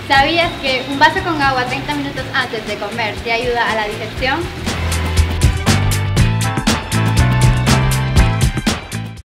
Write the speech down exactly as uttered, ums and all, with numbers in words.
¿Sabías que un vaso con agua treinta minutos antes de comer te ayuda a la digestión?